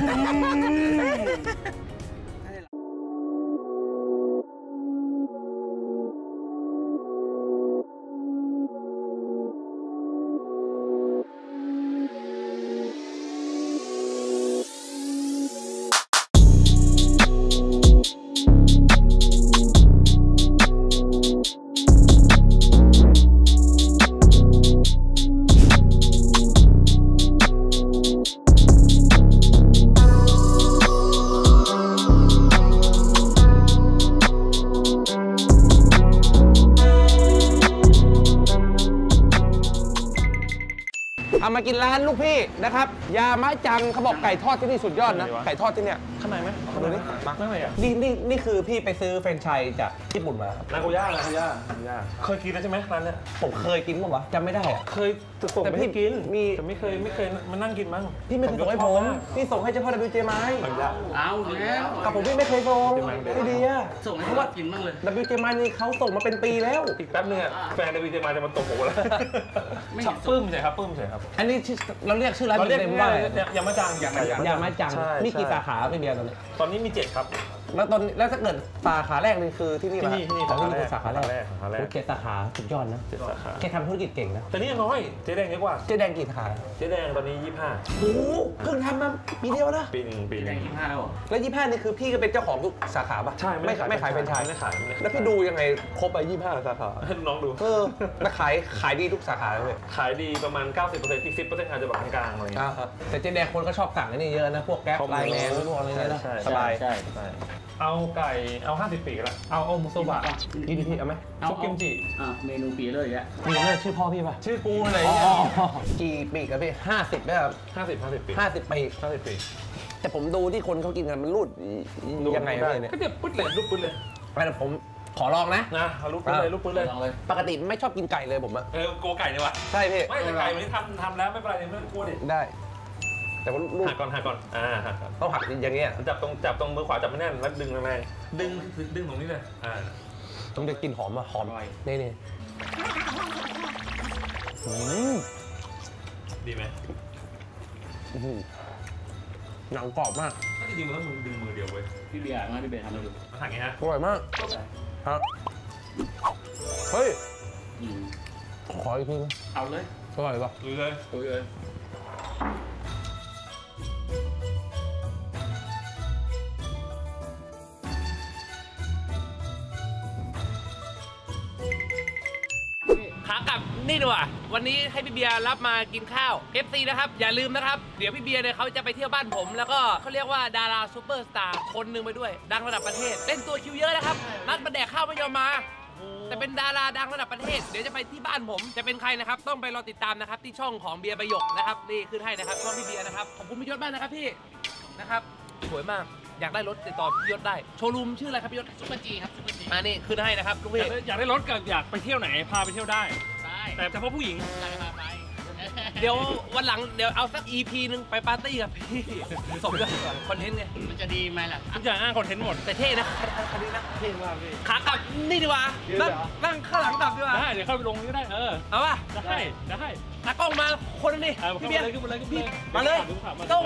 เอามากินร้านลูกพี่นะครับยามะจังเขาบอกไก่ทอดที่นี่สุดยอดนะไก่ทอดที่เนี่ยข้างในไหมมาดูนี่มาไม่เลยอ่ะนี่นี่นี่คือพี่ไปซื้อแฟรนไชส์จากญี่ปุ่นมาครับนาโกย่านาโกย่านาโกย่าเคยกินแล้วใช่ไหมร้านเนี้ยผมเคยกินมั้งวะจำไม่ได้อะเคยส่งแต่ไปพี่ให้กินมีแต่ไม่เคยไม่เคยมานั่งกินมั้งพี่ไม่เคยส่งให้ผมพี่ส่งให้เฉพาะ ดับเบิลยู เจ ไม้เอาแล้วกับผมพี่ไม่เคยส่งไม่ดีอะส่งให้เพราะว่าว่ากินบ้างเลยดับเบิลยู เจ ไม้นี่เขาส่งมาเป็นปีแล้วอีกแป๊บนึงอ่ะแฟนเดวิดเจมาจะมาตบหัวแล้วไม่ชับปึ้มใช่ครับปึ้มใช่ครับอันนี้ที่เราเรียกชื่อร้านเราเรียกเต็มๆว่าอะไรยามาจังยามาจังยามะจังใช่มีกี่ใช่สาขาพี่เบียร์ตอนนี้ตอนนี้มีเจ็ดครับแล้วตอนแล้วถ้าเกิดสาขาแรกนี่คือที่นี่ที่ป่ะนี่ที่นี่อ๋อสาขาแรกคือสาขาแรกสาขาแรกโอ้เจ็ดสาขาสุดยอดนะเจ็ดสาขาแกทำธุรกิจเก่งนะแต่นี่ยังน้อยเจ๊แดงเยอะกว่าเจ๊แดงกี่สาขาเจ๊แดงตอนนี้ยี่สิบห้าโอ้โหเพิ่งทำมาปีเดียวนะปีหนึ่งปีหแดนึ่งงยี่ห้าแล้วเหรอแล้วยี่ห้านี่คือพี่ก็เป็นเจ้าของทุกสาขาป่ะใช่ไม่ไม่ขายเป็นไชายไม่ขายไม่ขายแล้วพี่ดูยังไงครบไปยี่ห้าสาขาให้น้องดูเออแล้วขายขายดีทุกสาขาเลยขายดีประมาณ เก้าสิบเปอร์เซ็นต์ อีก สิบเปอร์เซ็นต์อาจจะแบบกลางๆอะไรอย่างเงี้ยอ่าครับแต่เจ๊แดงคนก็ชอบสั่งอันนี้เยอะนะพวกแก๊ปไลน์แมนพวกอะไรเนี่ยนะใช่สบายใช่ใช่เอาไก่เอาห้าสิบปีกละเอาเอามุโซบะนี่ดิพี่เอาไหมซุปกิมจิอ่ะเมนูปีเลยอ่ะมีเรื่องชื่อพ่อพี่ป่ะชื่อกูอะไรอ๋อเนี่ยกี่ปีกอะพี่ห้าสิบไหมครับห้าสิบห้าสิบปีห้าสิบปีกห้าสิบปีแต่ผมดูที่คนเขากินกันมันรูดยังไงอะพี่เนี่ยก็เดี๋ยวปึ๊ดเลยรูปปึ๊ดเลยไม่แต่ผมขอลองนะนะเอารูปปึ๊ดเลยรูปปึ๊ดเลยลองเลยปกติไม่ชอบกินไก่เลยผมอะเออโกไก่เนี่ยวะใช่พี่ไม่แต่ไก่วันนี้ทำทำแล้วไม่เป็นไรไม่ต้องกลัวดิได้ แต่ว่าลูกหักก่อนหักก่อนอ่าหักก่อนต้องหักอย่างเงี้ยจับตรงจับตรงมือขวาจับไม่แน่นแล้วดึงแรงๆดึงดึงตรงนี้เลยอ่าต้องจะกินหอมอะหอมนี่นี่อืมดีไหมอื้อหือหนังกรอบมากถ้าจริงๆมันต้องมึงดึงมือเดียวเว้ยพี่เบียร์มาพี่เบียร์ทำให้ดูมาหักไงฮะอร่อยมากครับเฮ้ยอืมขออีกทีนะเอาเลยอร่อยป่ะดูเลยดูเลยขากลับนี่ดีกว่าวันนี้ให้พี่เบียร์รับมากินข้าว เอฟ ซี นะครับอย่าลืมนะครับเดี๋ยวพี่เบียร์เนี่ยเขาจะไปเที่ยวบ้านผม แล้วก็เขาเรียกว่าดาราซูเปอร์สตาร์คนหนึ่งไปด้วย ดังระดับประเทศเล่นตัวคิวเยอะนะครับนัดมาแดกข้าวไม่ยอมมา แต่เป็นดาราดังระดับประเทศเดี๋ยวจะไปที่บ้านผมจะเป็นใครนะครับต้องไปรอติดตามนะครับที่ช่องของเบียร์ประโยคนะครับนี่ขึ้นให้นะครับช่องพี่เบียร์นะครับขอบคุณพี่ยศมากนะครับพี่นะครับสวยมากอยากได้รถติดต่อพี่ยศได้โชว์รูมชื่ออะไรครับพี่ยศซุปเปอร์จีครับซุปเปอร์จีมานี่ขึ้นให้นะครับลูกอพี่ยากได้อยากได้รถกับอยากไปเที่ยวไหนพาไปเที่ยวได้ได้แต่เฉพาะผู้หญิงได้พาไปเดี๋ยววันหลังเดี๋ยวเอาสัก อี พี นึงไปปาร์ตี้กับพี่สมยศคอนเทนต์ไงมันจะดีไหมล่ะทุกอย่างอ้างคอนเทนต์หมดแต่เท่นะคันนี้นะเท่มากพี่ขากลับนี่ดีกว่านั่งนั่งข้างหลังกลับดีกว่าได้เดี๋ยวเข้าไปลงนี้ก็ได้เออเอาป่ะได้ได้ตากล้องมาคนนึงดิเออพี่เบียร์ขึ้นมาเลยขึ้นมาเลยมาเลยดูข่าวมาต้องมา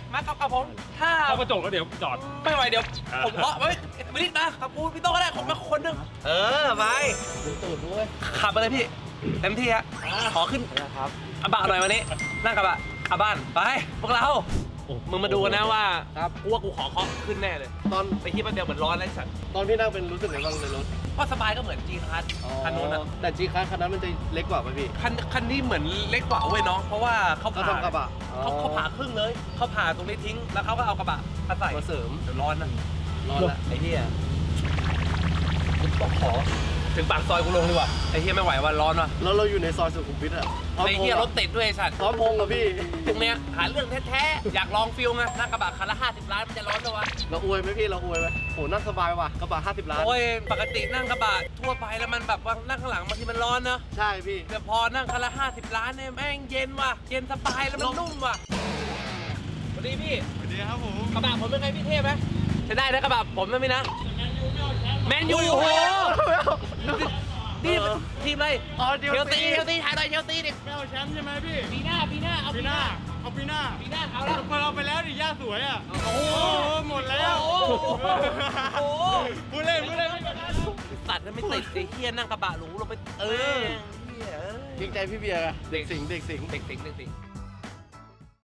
มากับกับผมถ้าเข้ากระจกแล้วเดี๋ยวจอดไม่ไหวเดี๋ยวผมเคาะไว้ไม่รีบนะกับกูพี่โต้ก็ได้ผมมาคนนึงเออไปดูตูดด้วยขับไปเลยพี่เต็มที่ฮะขอขึ้นนะครับกระบะหน่อยวันนี้นั่งกระบะขับบ้านไปพวกเรามึงมาดูกันนะว่าครับกูว่ากูขอเคาะขึ้นแน่เลยตอนไปที่แป๊บเดียวเหมือนร้อนเลยสัตว์ตอนพี่นั่งเป็นรู้สึกไงบ้างในรถก็สบายก็เหมือนจีคัสคันนู้นอะแต่จีคัสคันนั้นมันจะเล็กกว่าไหมพี่คันคันนี้เหมือนเล็กกว่าเว้ยน้องเพราะว่าเขาเขาผ่าทำกระบะเขาเขาผ่าครึ่งเลยเขาผ่าตรงนี้ทิ้งแล้วเขาก็เอากระบะมาใส่มาเสริมเดี๋ยวร้อนนะร้อนละไอ้เหี้ยต้องขอถึงปากซอยกูลงดีกว่าไอ้เหี้ยไม่ไหวว่าร้อนว่ะแล้วเราอยู่ในซอยสุขุมวิทอะไอ้เหี้ยรถติดด้วยไอ้สัตว์พร้อมพงษ์อะพี่ตรงเนี้ยหาเรื่องแท้ๆอยากลองฟิลไงนั่งกระบะคันละห้าสิบล้านมันจะร้อนด้วยวะเราอวยไหมพี่เราอวยไหมโหนั่งสบายว่ะกระบะห้าสิบล้านโอ้ยปกตินั่งกระบะทั่วไปแล้วมันแบบว่านั่งข้างหลังบางทีมันร้อนเนอะใช่พี่แต่พอนั่งคันละห้าสิบล้านเนี่ยแม่งเย็นว่ะเย็นสบายแล้วมันนุ่มว่ะสวัสดีพี่สวัสดีครับผมกระบะผมเป็นไงพี่เท่ไหมใช้ได้นะกระบะผมนะพี่นะแมนยูโอ้โหนี่ทีมอะไรอ๋อเดี๋ยวเชลซีเชลซีถ่ายหน่อยเชลซีดิไม่เอาแชมป์ใช่ไหมพี่ปีหน้าปีหน้าเอาปีปีหหน้าน้าเอาปีหน้าปีหน้าเอาแล้วพอเราไปแล้วดิย่าสวยอ่ะโอ้โหโอ้โหหมดแล้วโอ้โหโอ้โหพูดเล่นพูดเล่นสัตว์นั้นไม่ติดไอ้เฮียนั่งกระบะหรูลงไปเออเกรงใจพี่เบียร์อะเด็กสิงห์เด็กสิงห์เด็กสิงเด็กสิง